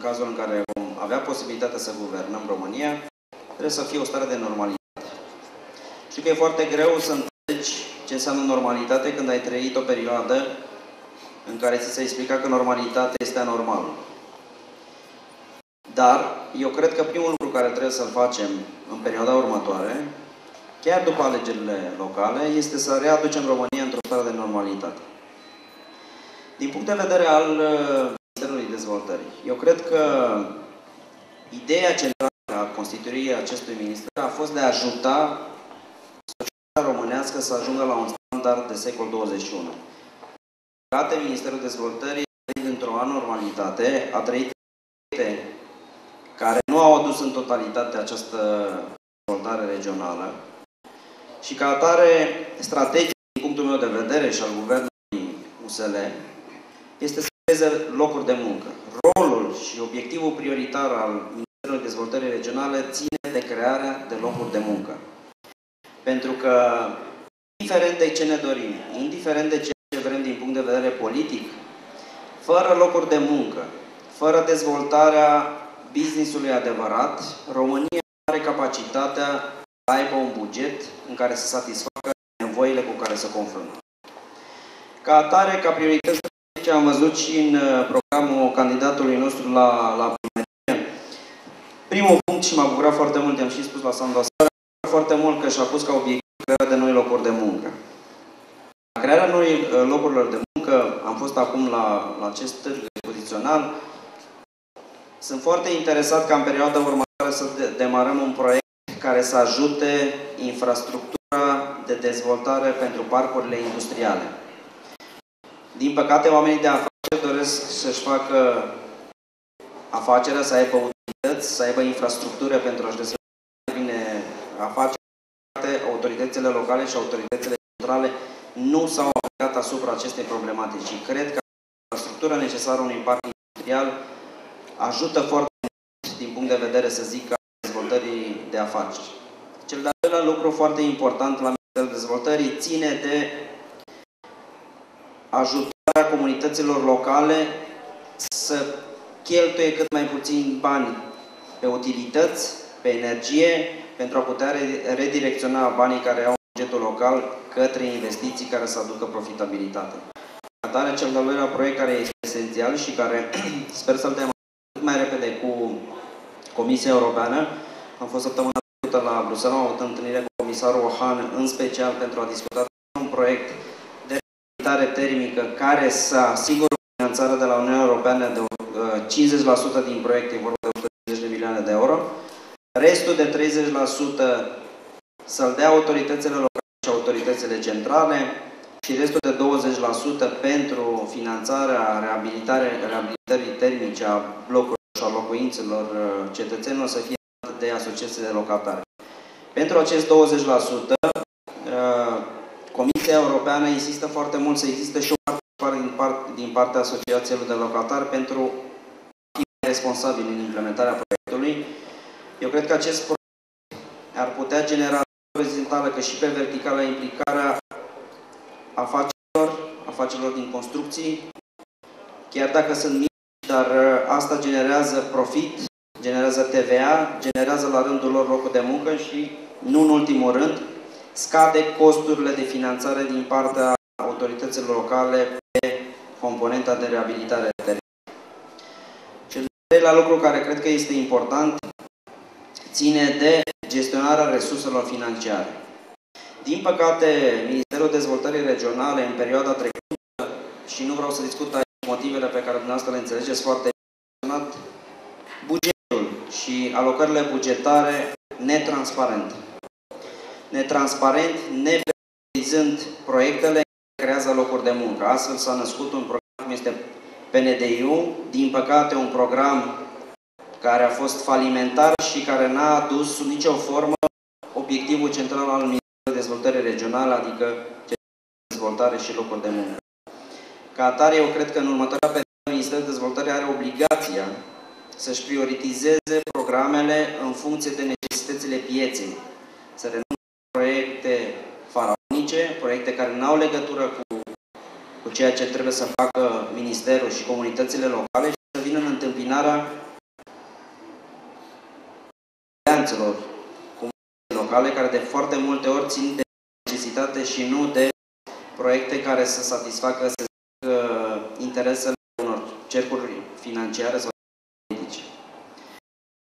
cazul în care vom avea posibilitatea să guvernăm România, trebuie să fie o stare de normalitate. Știu că e foarte greu să înțelegi ce înseamnă normalitate când ai trăit o perioadă în care ți se explica că normalitatea este anormală. Dar eu cred că primul lucru care trebuie să-l facem în perioada următoare, chiar după alegerile locale, este să readucem România într-o stare de normalitate. Din punct de vedere al Ministerului Dezvoltării, eu cred că ideea centrală a constituirii acestui minister a fost de a ajuta societatea românească să ajungă la un standard de secol 21. Ministerul Dezvoltării a trăit într-o anormalitate, a trăit care nu au adus în totalitate această dezvoltare regională și ca atare, strategic din punctul meu de vedere și al Guvernului USL este să creeze locuri de muncă. Rolul și obiectivul prioritar al Ministerului Dezvoltării Regionale ține de crearea de locuri de muncă. Pentru că, indiferent de ce ne dorim, indiferent de ce vrem din punct de vedere politic, fără locuri de muncă, fără dezvoltarea business-ului adevărat, România are capacitatea să aibă un buget în care să satisfacă nevoile cu care se confruntă. Ca atare, ca priorități, am văzut și în programul candidatului nostru la primărie. Primul punct, și m-a bucurat foarte mult, am și spus la Sandu foarte mult că și-a pus ca obiectiv crearea de noi locuri de muncă. Crearea noi locurilor de muncă, am fost acum la acest târg expozițional. Sunt foarte interesat ca în perioada următoare să demarăm un proiect care să ajute infrastructura de dezvoltare pentru parcurile industriale. Din păcate, oamenii de afaceri doresc să-și facă afacerea, să aibă utilități, să aibă infrastructură pentru a-și desfășura bine afacerea. Autoritățile locale și autoritățile centrale nu s-au aplicat asupra acestei problematici. Și cred că infrastructura necesară unui parc industrial ajută foarte mult din punct de vedere, să zic, a dezvoltării de afaceri. Cel de-al doilea lucru foarte important la Ministerul Dezvoltării ține de ajutarea comunităților locale să cheltuie cât mai puțin bani pe utilități, pe energie, pentru a putea redirecționa banii care au bugetul local către investiții care să aducă profitabilitate. Atare, cel de-al doilea proiect care este esențial și care sper să-l dăm cât mai repede cu Comisia Europeană. Am fost săptămâna trecută la Bruxelles, am avut întâlnire cu comisarul Han, în special pentru a discuta un proiect de reabilitare termică care să asigure finanțarea de la Uniunea Europeană de 50% din proiecte, vorba de 150 de milioane de euro. Restul de 30% să-l dea autoritățile locale și autoritățile centrale și restul de 20% pentru finanțarea reabilitării termice a blocurilor și a locuințelor cetățenilor să fie dată de asociații de locatari. Pentru acest 20%, Comisia Europeană insistă foarte mult să existe și o parte din partea asociațiilor de locatari pentru a fi responsabili în implementarea proiectului. Eu cred că acest proiect ar putea genera orizontală, că și pe verticală, implicarea afacerilor din construcții, chiar dacă sunt mici, dar asta generează profit, generează TVA, generează la rândul lor locuri de muncă și, nu în ultimul rând, scade costurile de finanțare din partea autorităților locale pe componenta de reabilitare termică. Cel de-al treilea lucru care cred că este important ține de gestionarea resurselor financiare. Din păcate, Ministerul Dezvoltării Regionale, în perioada trecută, și nu vreau să discut aici motivele pe care dumneavoastră le înțelegeți foarte bine, bugetul și alocările bugetare netransparente. Netransparent, neprecisând proiectele care creează locuri de muncă. Astfel s-a născut un program cum este PNDI-ul, din păcate un program care a fost falimentar și care n-a adus sub nicio formă obiectivul central al Ministerului Dezvoltării Regionale, adică dezvoltare și locuri de muncă. Ca atare, eu cred că în următoarea perioadă Ministerul Dezvoltării are obligația să-și prioritizeze programele în funcție de necesitățile pieței. Să renunțe la proiecte faraonice, proiecte care nu au legătură cu ceea ce trebuie să facă Ministerul și comunitățile locale și să vină în întâmpinarea alianțelor locale, care de foarte multe ori țin de necesitate și nu de proiecte care să satisfacă interesele unor cercuri financiare sau